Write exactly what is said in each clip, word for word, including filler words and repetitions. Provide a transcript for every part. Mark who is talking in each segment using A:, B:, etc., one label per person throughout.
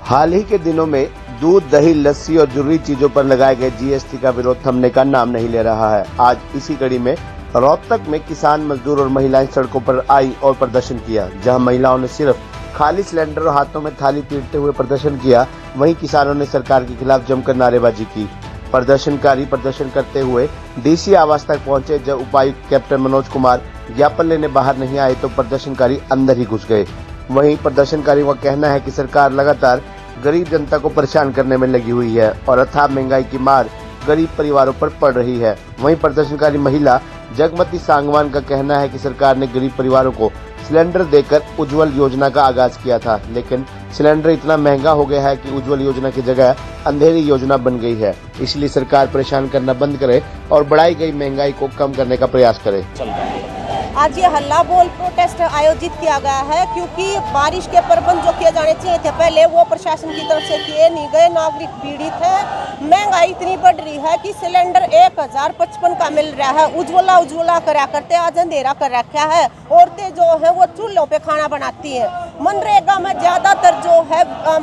A: हाल ही के दिनों में दूध, दही, लस्सी और जरूरी चीजों पर लगाए गए जीएसटी का विरोध थमने का नाम नहीं ले रहा है। आज इसी कड़ी में रोहतक में किसान, मजदूर और महिलाएं सड़कों पर आई और प्रदर्शन किया। जहां महिलाओं ने सिर्फ खाली सिलेंडर और हाथों में थाली पीटते हुए प्रदर्शन किया, वहीं किसानों ने सरकार के खिलाफ जमकर नारेबाजी की। प्रदर्शनकारी प्रदर्शन करते हुए डीसी आवास तक पहुंचे। जब उपायुक्त कैप्टन मनोज कुमार ज्ञापन लेने बाहर नहीं आए तो प्रदर्शनकारी अंदर ही घुस गए। वहीं प्रदर्शनकारियों का कहना है कि सरकार लगातार गरीब जनता को परेशान करने में लगी हुई है और अथाह महंगाई की मार गरीब परिवारों पर पड़ रही है। वहीं प्रदर्शनकारी महिला जगमती सांगवान का कहना है कि सरकार ने गरीब परिवारों को सिलेंडर देकर उज्जवल योजना का आगाज किया था, लेकिन सिलेंडर इतना महंगा हो गया है कि उज्जवल योजना की जगह अंधेरी योजना बन गई है। इसलिए सरकार परेशान करना बंद करे और बढ़ाई गई महंगाई को कम करने का प्रयास करे।
B: आज ये हल्ला बोल प्रोटेस्ट आयोजित किया गया है क्योंकि बारिश के प्रबंध जो किए जाने चाहिए थे पहले वो प्रशासन की तरफ से किए नहीं गए। नागरिक पीड़ित है, महंगाई इतनी बढ़ रही है कि सिलेंडर एक हजार पचपन का मिल रहा है। उज्ज्वला उज्ज्वला करा करते आज अंधेरा कर रखा है। औरतें जो है वो चूल्हों पे खाना बनाती है। मनरेगा में ज्यादातर जो है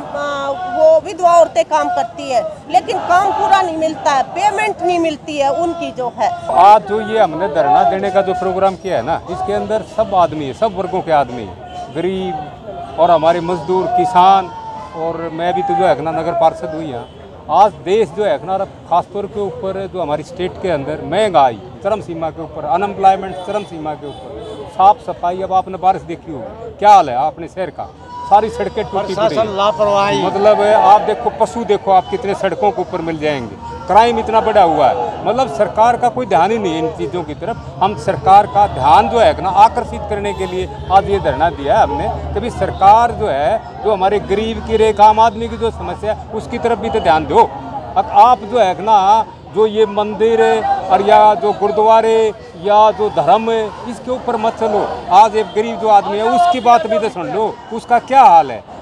B: वो विधवा औरतें काम करती है, लेकिन काम पूरा नहीं मिलता है, पेमेंट नहीं मिलती है उनकी जो है।
C: आज जो ये हमने धरना देने का जो प्रोग्राम किया है ना, इसके अंदर सब आदमी है, सब वर्गों के आदमी है, गरीब और हमारे मजदूर, किसान, और मैं भी तो जो है ना नगर पार्षद हुई है। आज देश जो है ना खासतौर के ऊपर जो हमारी स्टेट के अंदर महंगाई चरम सीमा के ऊपर, अनएम्प्लॉयमेंट चरम सीमा के ऊपर, साफ सफाई, अब आपने बारिश देखी होगी क्या हाल है आपने शहर का, सारी सड़कें टूटी पड़ी,
D: लापरवाही,
C: मतलब आप देखो, पशु देखो आप कितने सड़कों के ऊपर मिल जाएंगे, क्राइम इतना बढ़ा हुआ है। मतलब सरकार का कोई ध्यान ही नहीं है इन चीज़ों की तरफ। हम सरकार का ध्यान जो है ना आकर्षित करने के लिए आज ये धरना दिया है हमने कि भाई सरकार जो है जो हमारे गरीब की रेखा, आम आदमी की जो समस्या है उसकी तरफ भी तो ध्यान दो। अब आप जो है ना जो ये मंदिर और या जो गुरुद्वारे या जो धर्म है इसके ऊपर मत चलो। आज एक गरीब जो आदमी है उसकी बात भी तो सुन लो, उसका क्या हाल है।